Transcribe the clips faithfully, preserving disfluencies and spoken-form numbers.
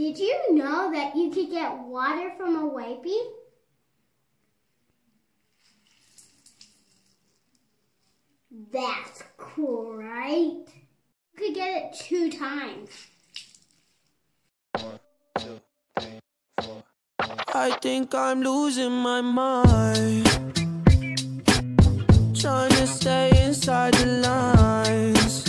Did you know that you could get water from a wipey? That's cool, right? You could get it two times. One, two, three, four. I think I'm losing my mind, trying to stay inside the lines.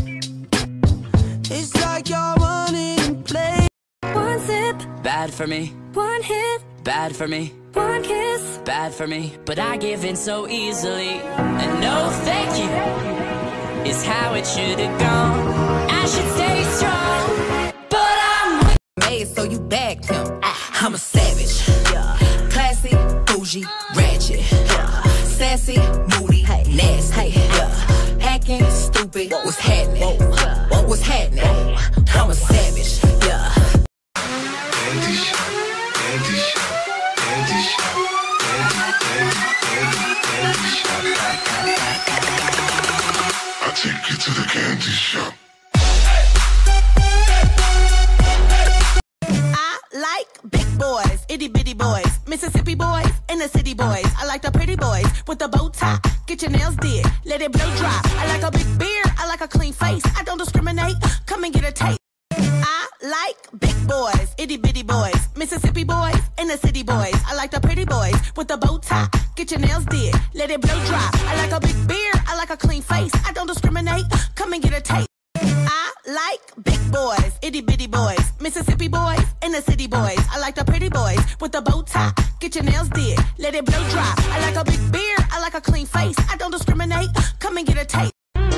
It's like you're running in place. One sip, bad for me. one hit, Bad for me. one kiss, Bad for me. But I give in so easily. And no thank you is how it should have gone. I should stay strong, but I'm made so you bagged him. I'm a savage, yeah. Classy, bougie, ratchet, yeah. Sassy, moody, nasty, yeah. Hacking, stupid, what's happening? What was happening? I'm a savage, yeah. Candy shop, candy shop, candy shop, candy, candy, candy, candy shop. I take you to the candy shop. Like big boys, itty bitty boys, Mississippi boys, and the city boys. I like the pretty boys with the bow tie. Get your nails did, let it blow dry. I like a big beard, I like a clean face. I don't discriminate, come and get a taste. I like big boys, itty bitty boys, Mississippi boys, and the city boys. I like the pretty boys with the bow tie. Get your nails did, let it blow dry. I like a big beard, I like a clean face. I don't discriminate, come and get a taste. I like big boys, itty bitty boys, Mississippi boys, and the city boys. I like the pretty boys with the bow tie. Get your nails did, let it blow dry. I like a big beard, I like a clean face. I don't discriminate, come and get a taste.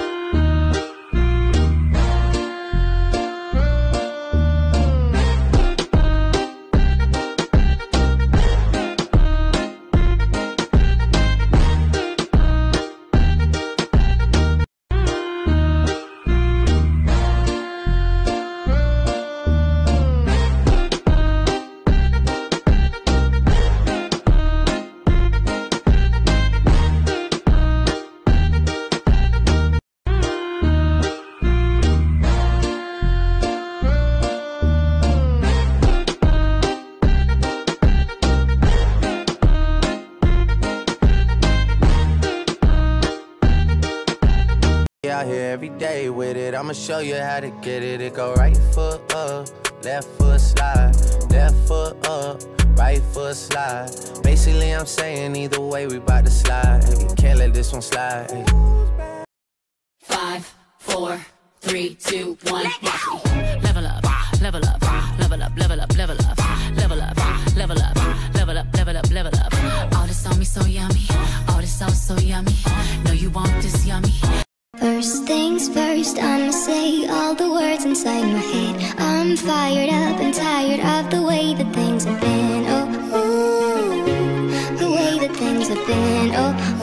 Out here every day with it, I'ma show you how to get it. It go right foot up, left foot slide, left foot up, right foot slide. Basically I'm saying either way we bout to slide. You can't let this one slide. five, four, three, two, one. Level up, level up, level up, level up, level up, level up, level up, level up, level up, level up. All this on me so yummy, all this sauce so yummy. Know you want this yummy. First things first, I'ma say all the words inside my head. I'm fired up and tired of the way that things have been. Oh, ooh, the way that things have been. Oh,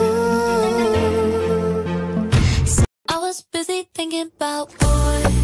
ooh. So I was busy thinking about boys.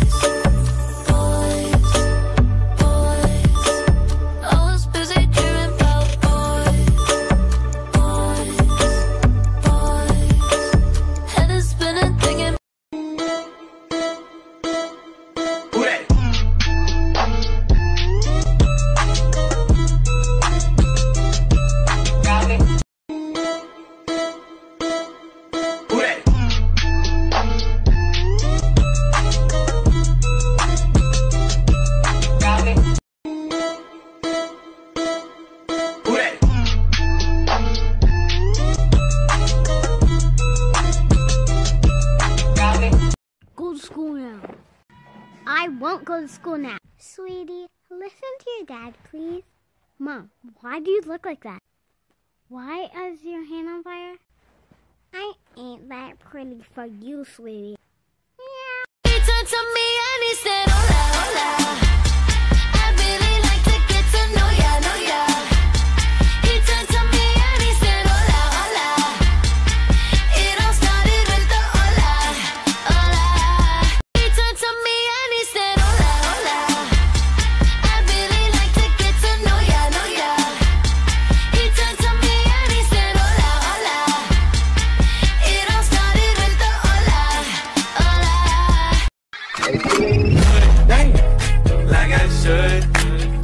I won't go to school now. Sweetie, listen to your dad, please. Mom, why do you look like that? Why is your hand on fire? I ain't that pretty for you, sweetie. Yeah. He turned to me and he said, hola, hola. I really like to get to know ya, know ya. He turned to me and he said, hola, hola. It all started with the hola, hola. He turned to me and he said, hola, hola. I really like to get to know ya, know ya. He turned to me and he said, hola, hola. It all started with the hola, hola. Damn, like I should.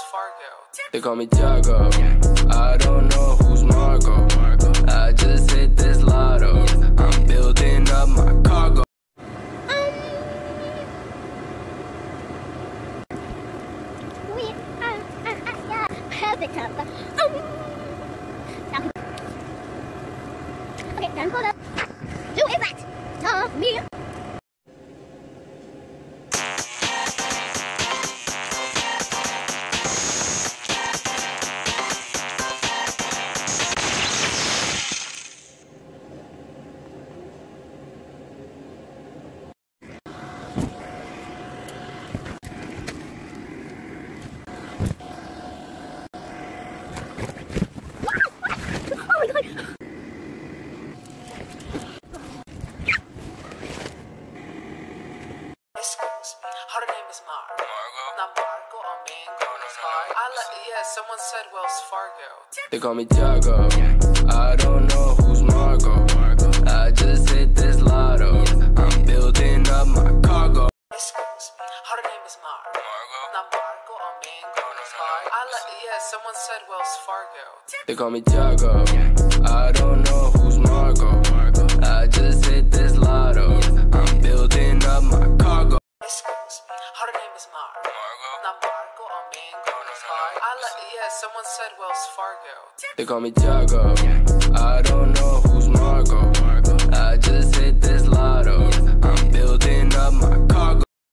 Fargo. They call me Tiago. I don't know who's Margot. I just hit this lotto. I'm building up my cargo. We are, uh, uh, yeah, perfect. Um, okay, time for the do it right. Tell me. Her name is Mar. Margo? Not Margo or Mango. I let, yeah, someone said Wells Fargo. They call me Tiago. I don't know who's Margo. I just hit this lotto. I'm building up my cargo. Her name is Mar. Margo? Not Margo or Mango. I let, yeah, someone said Wells Fargo. They call me Tiago. I don't know who's Margo. I just hit this lotto. I'm building up my cargo. Her name is Mar. Margo? Not Margo or Mango. I let, yeah, someone said Wells Fargo. They call me Tiago. I don't know.